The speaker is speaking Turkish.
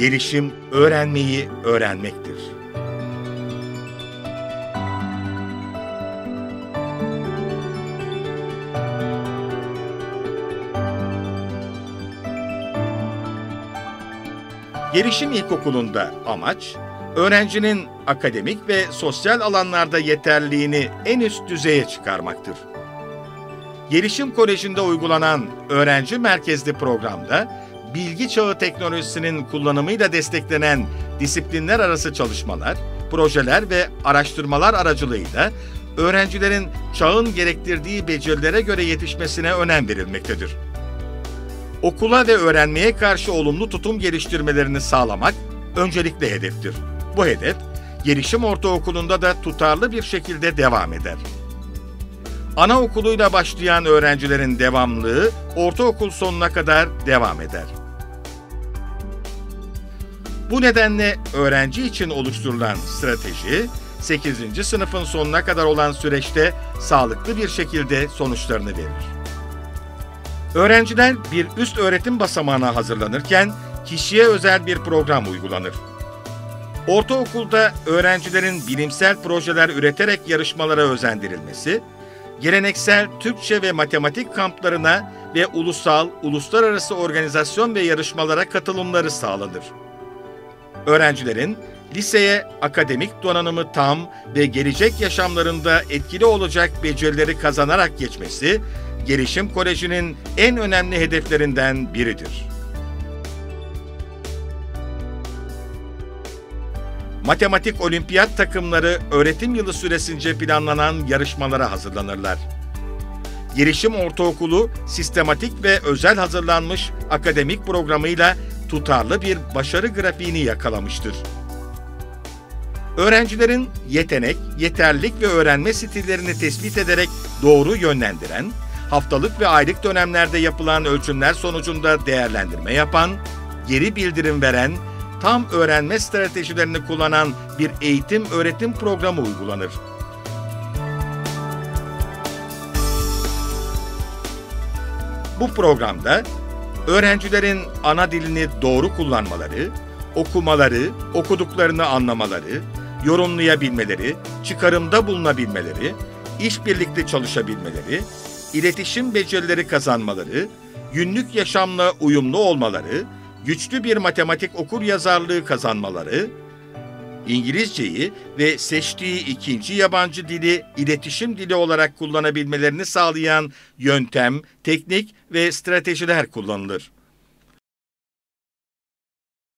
Gelişim, öğrenmeyi öğrenmektir. Gelişim İlkokulu'nda amaç, öğrencinin akademik ve sosyal alanlarda yeterliliğini en üst düzeye çıkarmaktır. Gelişim Koleji'nde uygulanan öğrenci merkezli programda, bilgi çağı teknolojisinin kullanımıyla desteklenen disiplinler arası çalışmalar, projeler ve araştırmalar aracılığıyla öğrencilerin çağın gerektirdiği becerilere göre yetişmesine önem verilmektedir. Okula ve öğrenmeye karşı olumlu tutum geliştirmelerini sağlamak öncelikli hedeftir. Bu hedef, Gelişim Ortaokulu'nda da tutarlı bir şekilde devam eder. Anaokuluyla başlayan öğrencilerin devamlılığı ortaokul sonuna kadar devam eder. Bu nedenle öğrenci için oluşturulan strateji, 8. sınıfın sonuna kadar olan süreçte sağlıklı bir şekilde sonuçlarını verir. Öğrenciler bir üst öğretim basamağına hazırlanırken kişiye özel bir program uygulanır. Ortaokulda öğrencilerin bilimsel projeler üreterek yarışmalara özendirilmesi, geleneksel Türkçe ve matematik kamplarına ve ulusal, uluslararası organizasyon ve yarışmalara katılımları sağlanır. Öğrencilerin liseye akademik donanımı tam ve gelecek yaşamlarında etkili olacak becerileri kazanarak geçmesi, Gelişim Koleji'nin en önemli hedeflerinden biridir. Matematik olimpiyat takımları öğretim yılı süresince planlanan yarışmalara hazırlanırlar. Gelişim Ortaokulu, sistematik ve özel hazırlanmış akademik programıyla tutarlı bir başarı grafiğini yakalamıştır. Öğrencilerin yetenek, yeterlilik ve öğrenme stillerini tespit ederek doğru yönlendiren, haftalık ve aylık dönemlerde yapılan ölçümler sonucunda değerlendirme yapan, geri bildirim veren, tam öğrenme stratejilerini kullanan bir eğitim-öğretim programı uygulanır. Bu programda öğrencilerin ana dilini doğru kullanmaları, okumaları, okuduklarını anlamaları, yorumlayabilmeleri, çıkarımda bulunabilmeleri, işbirlikte çalışabilmeleri, iletişim becerileri kazanmaları, günlük yaşamla uyumlu olmaları, güçlü bir matematik okuryazarlığı kazanmaları, İngilizceyi ve seçtiği ikinci yabancı dili iletişim dili olarak kullanabilmelerini sağlayan yöntem, teknik ve stratejiler kullanılır.